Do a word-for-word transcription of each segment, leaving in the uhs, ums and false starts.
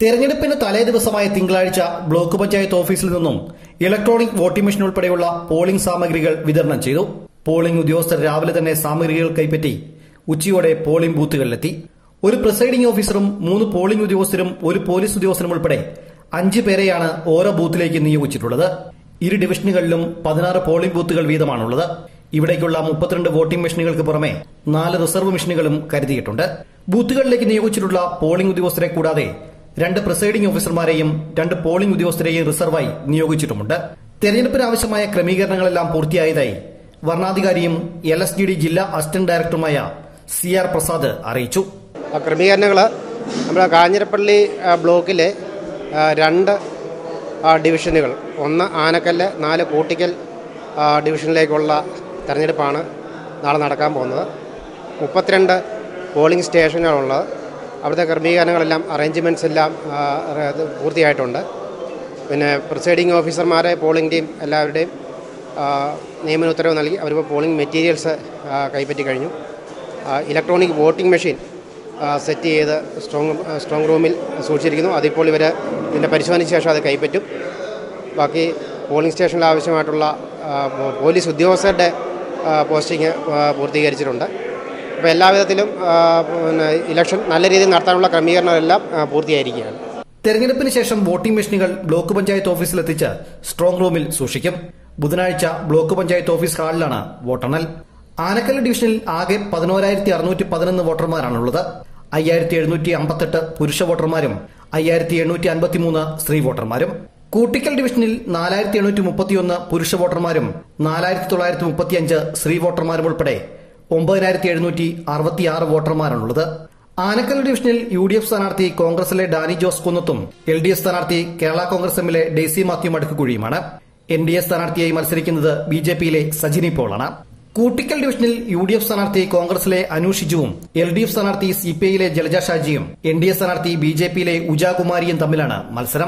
തെരഞ്ഞെടുപ്പിന് തലേ ദിവസമായ തിങ്കളാഴ്ച ബ്ലോക്ക് പഞ്ചായത്ത് ഓഫീസിൽ നിന്നും ഇലക്ട്രോണിക് വോട്ടിംഗ് മെഷീൻ ഉൾപ്പെടെയുള്ള പോളിംഗ് സാമഗ്രികൾ വിതരണം ചെയ്തു. പോളിംഗ് ഉദ്യോഗസ്ഥർ രാവിലെ തന്നെ സാമഗ്രികൾ കൈപ്പറ്റി ഉച്ചയോടെ പോളിംഗ് ബൂത്തുകളിലെത്തി. ഒരു പ്രിസൈഡിംഗ് ഓഫീസറും മൂന്ന് പോളിംഗ് ഉദ്യോഗസ്ഥരും ഒരു പോലീസ് ഉദ്യോഗസ്ഥരും ഉൾപ്പെടെ അഞ്ച് പേരെയാണ് ഓരോ ബൂത്തിലേക്ക് നിയോഗിച്ചിട്ടുള്ളത്. ഇരു ഡിവിഷനുകളിലും പതിനാറ് പോളിംഗ് ബൂത്തുകൾ വീതമാണുള്ളത്. ഇവിടേക്കുള്ള മുപ്പത്തിരണ്ട് വോട്ടിംഗ് മെഷീനുകൾക്ക് പുറമെ നാല് റിസർവ് മെഷീനുകളും കരുതിയിട്ടുണ്ട്. ബൂത്തുകളിലേക്ക് നിയോഗിച്ചിട്ടുള്ള പോളിംഗ് ഉദ്യോഗസ്ഥരെ കൂടാതെ രണ്ട് പ്രിസൈഡിംഗ് ഓഫീസർമാരെയും രണ്ട് പോളിംഗ് ഉദ്യോഗസ്ഥരെയും റിസർവായി നിയോഗിച്ചിട്ടുമുണ്ട്. തെരഞ്ഞെടുപ്പിന് ആവശ്യമായ ക്രമീകരണങ്ങളെല്ലാം പൂർത്തിയായതായി വരണാധികാരിയും എൽ എസ് ജി ഡി ജില്ലാ അസിസ്റ്റന്റ് ഡയറക്ടറുമായ സി ആർ പ്രസാദ് അറിയിച്ചു. ക്രമീകരണങ്ങൾ നമ്മുടെ കാഞ്ഞിരപ്പള്ളി ബ്ലോക്കിലെ രണ്ട് ഡിവിഷനുകൾ, ഒന്ന് ആനക്കല്ല്, നാല് കൂട്ടിക്കൽ ഡിവിഷനിലേക്കുള്ള തെരഞ്ഞെടുപ്പാണ് നാളെ നടക്കാൻ പോകുന്നത്. മുപ്പത്തിരണ്ട് പോളിംഗ് സ്റ്റേഷനുകളുള്ളത്. അവിടുത്തെ ക്രമീകരണങ്ങളെല്ലാം അറേഞ്ച്മെൻറ്റ്സ് എല്ലാം പൂർത്തിയായിട്ടുണ്ട്. പിന്നെ പ്രിസൈഡിംഗ് ഓഫീസർമാരെ പോളിംഗ് ടീം എല്ലാവരുടെയും നിയമന ഉത്തരവ് നൽകി അവരിപ്പോൾ പോളിംഗ് മെറ്റീരിയൽസ് കൈപ്പറ്റി കഴിഞ്ഞു. ഇലക്ട്രോണിക് വോട്ടിംഗ് മെഷീൻ സെറ്റ് ചെയ്ത് സ്ട്രോങ് സ്ട്രോങ് റൂമിൽ സൂക്ഷിച്ചിരിക്കുന്നു. അതിപ്പോൾ ഇവർ ഇതിൻ്റെ പരിശോധനയ്ക്ക് ശേഷം അത് കൈപ്പറ്റും. ബാക്കി പോളിംഗ് സ്റ്റേഷനിൽ ആവശ്യമായിട്ടുള്ള പോലീസ് ഉദ്യോഗസ്ഥരുടെ പോസ്റ്റിംഗ് പൂർത്തീകരിച്ചിട്ടുണ്ട്. അപ്പോൾ എല്ലാവിധത്തിലും പിന്നെ ഇലക്ഷൻ നല്ല രീതിയിൽ നടത്താനുള്ള ക്രമീകരണങ്ങളെല്ലാം പൂർത്തിയായിരിക്കുകയാണ്. തെരഞ്ഞെടുപ്പിന് ശേഷം വോട്ടിംഗ് മെഷീനുകൾ ബ്ലോക്ക് പഞ്ചായത്ത് ഓഫീസിലെത്തിച്ച് സ്ട്രോങ് റൂമിൽ സൂക്ഷിക്കും. ബുധനാഴ്ച ബ്ലോക്ക് പഞ്ചായത്ത് ഓഫീസ് ഹാളിലാണ് വോട്ടെണ്ണൽ. ആനക്കല്ല് ഡിവിഷനിൽ ആകെ പതിനോരായിരത്തി അറുന്നൂറ്റി പതിനൊന്ന് വോട്ടർമാരാണുള്ളത്. അയ്യായിരത്തി എഴുന്നൂറ്റി അമ്പത്തെട്ട് പുരുഷ വോട്ടർമാരും അയ്യായിരത്തി എണ്ണൂറ്റി അൻപത്തിമൂന്ന് സ്ത്രീ വോട്ടർമാരും. കൂട്ടിക്കൽ ഡിവിഷനിൽ നാലായിരത്തി എണ്ണൂറ്റി മുപ്പത്തിയൊന്ന് പുരുഷ വോട്ടർമാരും നാലായിരത്തി തൊള്ളായിരത്തി മുപ്പത്തിയഞ്ച് സ്ത്രീ വോട്ടർമാരും ഉൾപ്പെടെ ഒമ്പതിനായിരത്തി എഴുന്നൂറ്റി അറുപത്തിയാറ് വോട്ടർമാരാണുള്ളത്. ആനക്കല്ല് ഡിവിഷനിൽ യു ഡി എഫ് സ്ഥാനാർത്ഥി കോൺഗ്രസിലെ ഡാനി ജോസ് കുന്നത്തും എൽ ഡി എഫ് സ്ഥാനാർത്ഥി കേരള കോൺഗ്രസ് എമ്മിലെ ഡെയ്സി മാത്യു മടക്കുകുഴിയുമാണ്. എൻ ഡി എ സ്ഥാനാർത്ഥിയായി മത്സരിക്കുന്നത് ബി ജെ പിയിലെ സജിനി പോളാണ്. കൂട്ടിക്കൽ ഡിവിഷനിൽ യു ഡി എഫ് സ്ഥാനാർത്ഥി കോൺഗ്രസിലെ അനു ഷിജുവും എൽ ഡി എഫ് സ്ഥാനാർത്ഥി സി പി ഐയിലെ ജലജ ഷാജിയും എൻ ഡി എ സ്ഥാനാർത്ഥി ബി ജെ പിയിലെ ഉജാകുമാരിയും തമ്മിലാണ് മത്സരം.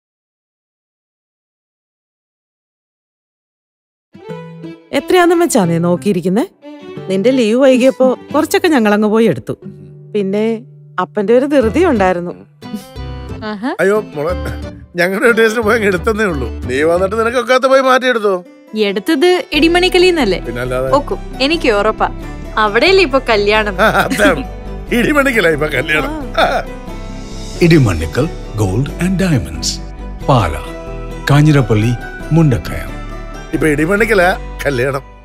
എത്രയാന്നും വെച്ചാന്നേ നോക്കിയിരിക്കുന്നേ? നിന്റെ ലീവ് വൈകിയപ്പോ കുറച്ചൊക്കെ ഞങ്ങളങ്ങ് പോയി എടുത്തു. പിന്നെ അപ്പന്റെ ഒരു ധൃതി ഉണ്ടായിരുന്നു. അയ്യോ മോളെ, ഞങ്ങളുടെ ടേസ്റ്റ് പോയി എടുത്തേ ഉള്ളൂ. നീ വന്നിട്ട് നിനക്കൊക്കെ പോയി മാറ്റിയെടുത്തോ? എടുത്തത് ഇടിമണിക്കലിന്നല്ലേ? ഓക്കു, എനിക്ക് ഉറപ്പാ അവിടെയല്ലേ ഇപ്പൊ കല്യാണം. ഇടിമണിക്കലാ ഇപ്പൊ കല്യാണം. Idimannikkal gold and diamonds, Pala, Kanjirappally, Mundakayam. ഇപ്പൊ ഇടിമണിക്കലാ കല്യാണം.